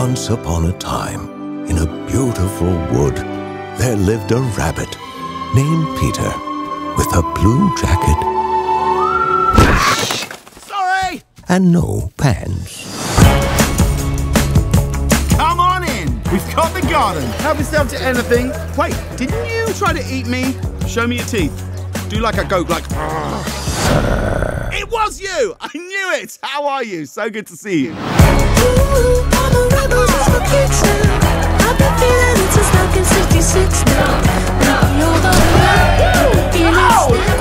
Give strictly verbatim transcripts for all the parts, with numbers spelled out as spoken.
Once upon a time, in a beautiful wood, there lived a rabbit named Peter with a blue jacket Sorry! and no pants. Come on in! We've got the garden. Help yourself to anything. Wait, didn't you try to eat me? Show me your teeth. Do like a goat, like... It was you! I knew it! How are you? So good to see you. Ooh, I'm a rebel just for kicks now. I've been feeling it since nineteen sixty-six now. Baby, you're the one. Feeling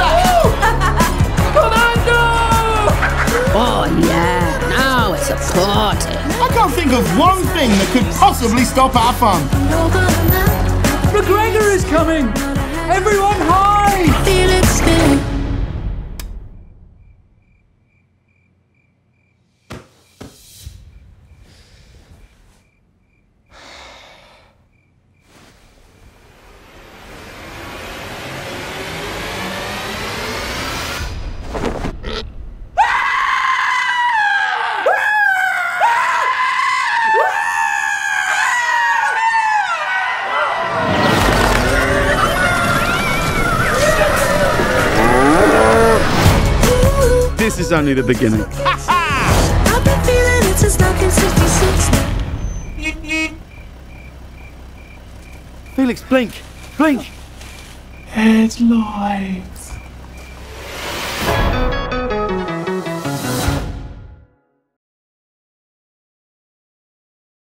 Oh yeah, now it's a party. I can't think of one thing that could possibly stop our fun. McGregor is coming! Everyone hide! Feel it still. This is only the beginning. I've been feeling it since nineteen sixty-six now. Felix, blink! Blink! It's live.